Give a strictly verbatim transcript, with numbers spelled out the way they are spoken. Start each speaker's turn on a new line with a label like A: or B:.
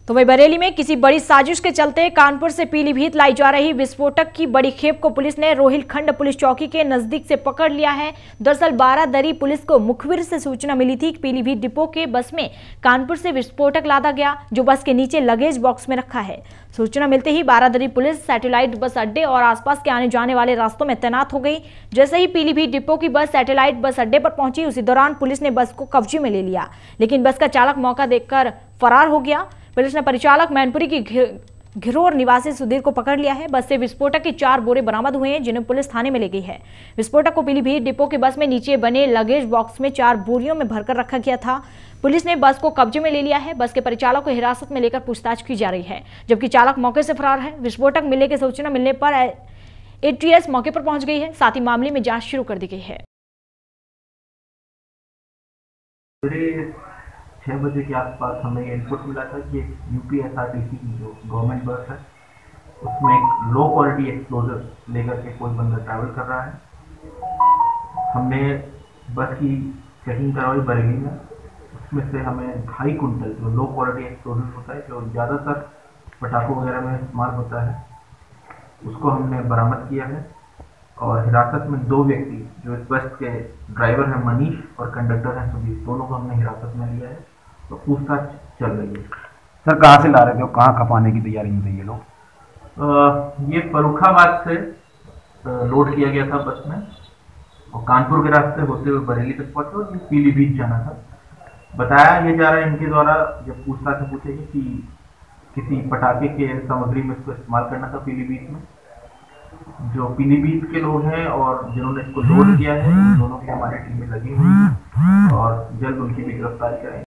A: तो वही बरेली में किसी बड़ी साजिश के चलते कानपुर से पीलीभीत लाई जा रही विस्फोटक की बड़ी खेप को पुलिस ने रोहिलखंड पुलिस चौकी के नजदीक से पकड़ लिया है। दरअसल बारादरी पुलिस को मुखबिर से सूचना मिली थी कि पीलीभीत डिपो के बस में कानपुर से विस्फोटक लादा गया, जो बस के नीचे लगेज बॉक्स में रखा है। सूचना मिलते ही बारादरी पुलिस सैटेलाइट बस अड्डे और आसपास के आने जाने वाले रास्तों में तैनात हो गई। जैसे ही पीलीभीत डिपो की बस सैटेलाइट बस अड्डे पर पहुंची, उसी दौरान पुलिस ने बस को कब्जे में ले लिया, लेकिन बस का चालक मौका देखकर फरार हो गया। पुलिस ने परिचालक मैनपुरी की घिरोर निवासी सुधीर को पकड़ लिया है। बस से विस्फोटक के चार बोरे बरामद हुए हैं, जिन्हें पुलिस थाने में ले गई है। विस्फोटक को पीलीभीत डिपो के बस में नीचे बने लगेज बॉक्स में चार बोरियों में भरकर रखा गया था। पुलिस ने बस को कब्जे में ले लिया है। बस के परिचालक को हिरासत में लेकर पूछताछ की जा रही है, जबकि चालक मौके से फरार है। विस्फोटक मिलने की सूचना मिलने पर एटीएस मौके पर पहुंच गई है, साथ ही मामले में जांच शुरू कर दी गई है।
B: छः बजे के आसपास हमें इनपुट मिला था कि यूपी एसआरटीसी की जो गवर्नमेंट बस है उसमें एक लो क्वालिटी एक्सप्लोजिव लेकर के कोई बंदा ट्रैवल कर रहा है। हमने बस की चेकिंग करवाई बरेली में। उसमें से हमें ढाई कुंटल जो लो क्वालिटी एक्सप्लोजिव होता है, जो ज़्यादातर पटाखों वगैरह में इस्तेमाल होता है, उसको हमने बरामद किया है। और हिरासत में दो व्यक्ति जो इस बस के ड्राइवर हैं मनीष और कंडक्टर हैं सुधीर, दोनों को हमने हिरासत में लिया है। तो पूछताछ चल रही है।
C: सर कहाँ से ला रहे थे और कहाँ खपाने की तैयारी में थे ये लोग?
B: ये फर्रुखाबाद से लोड किया गया था बस में और कानपुर के रास्ते होते हुए बरेली तक पहुंचे और ये पीलीभीत जाना था। बताया ये जा रहा है इनके द्वारा, जब पूछताछ से पूछेगी कि किसी पटाखे के सामग्री में इसको इस्तेमाल करना था पीलीभीत में। जो पीलीभीत के लोग हैं और जिन्होंने इसको लोड किया है, उन दोनों की हमारी टीम में लगी हुई है और जल्द उनकी भी गिरफ्तारी करेंगे।